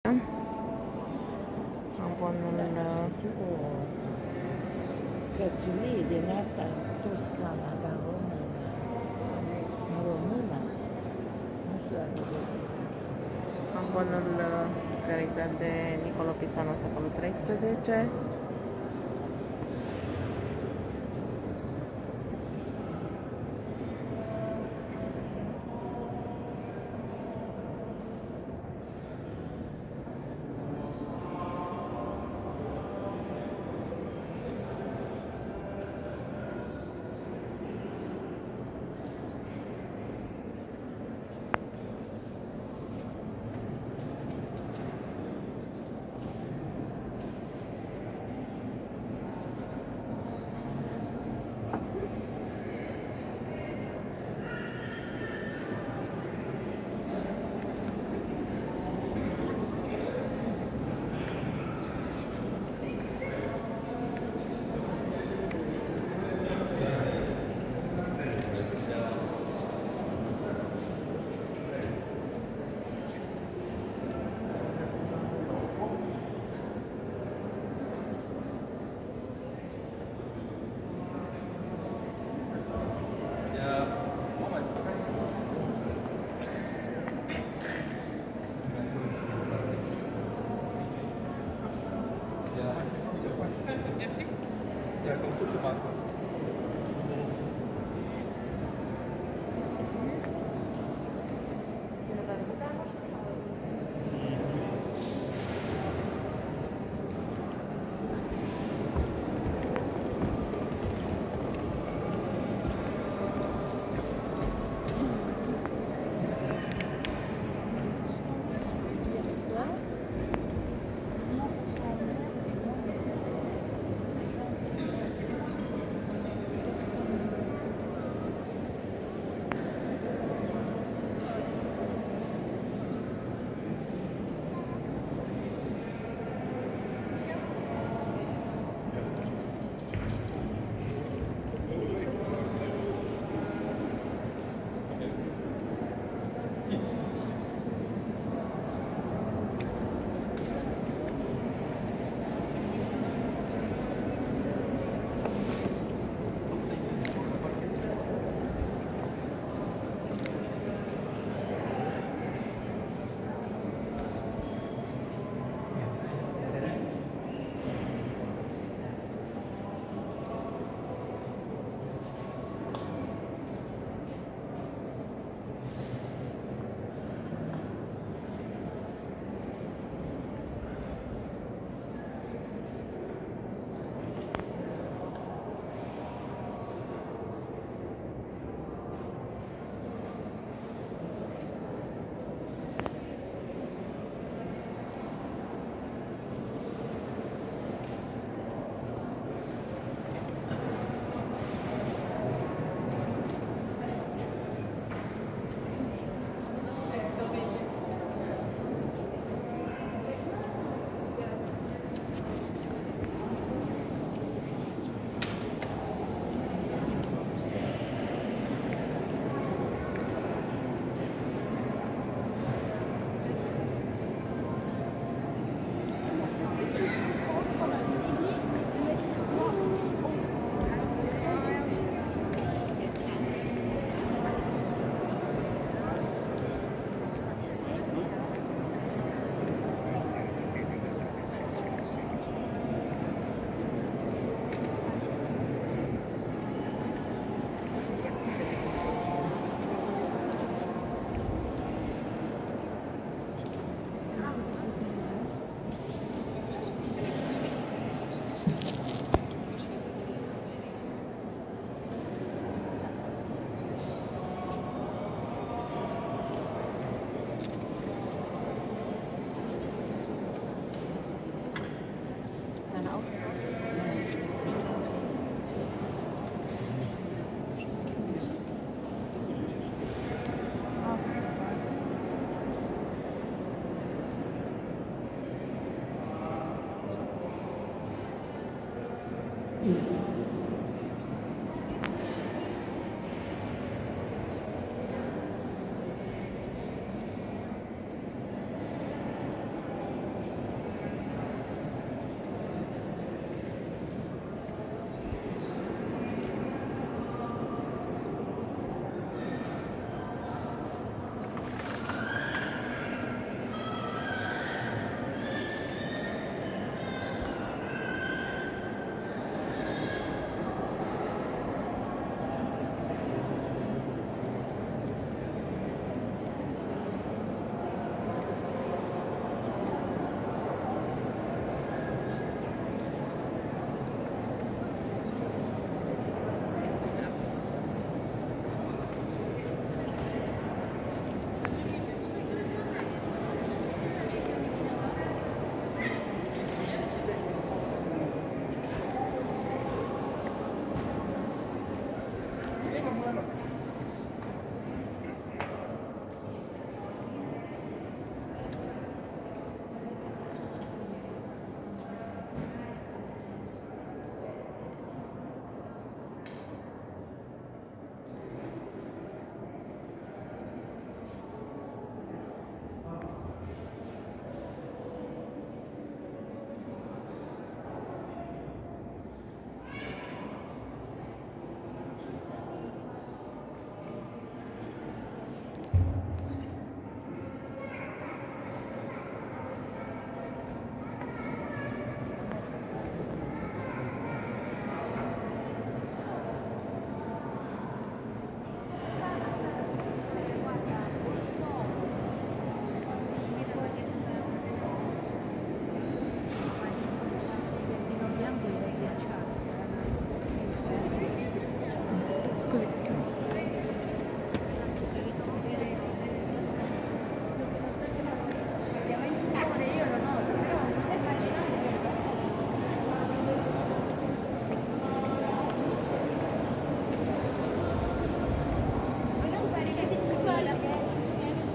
un po' non si può, che si vede, nesta toscana da româna, română, nu știu dacă găsesc. Amponul realizat de Niccolò Pisano, secolul XIII.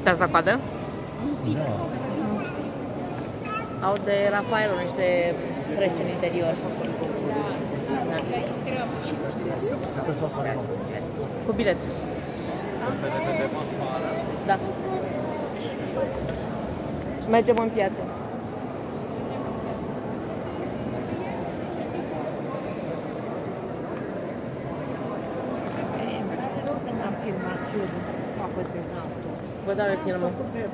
Te-ați la coadă? Da. Au de Rafael niște frești în interior. Da. Sunteți la salon. Cu bilet. Să ne vedem afară. Da. Mergem în piață. Când am filmat și eu din capăt în altul. Vă dau eu filmul.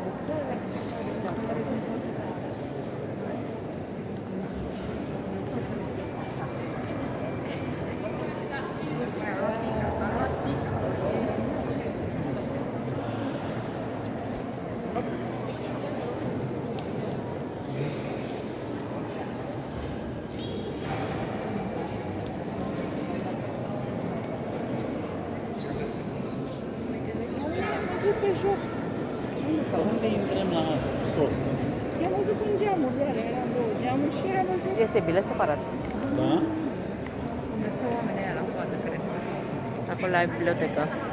Pe jos. Unde intrăm la sol? I-am văzut în geamuri, eram două geamuri și am văzut Este bilet separat. Da? unde stau oamenii aia la coadă, cred. Acolo la bibliotecă.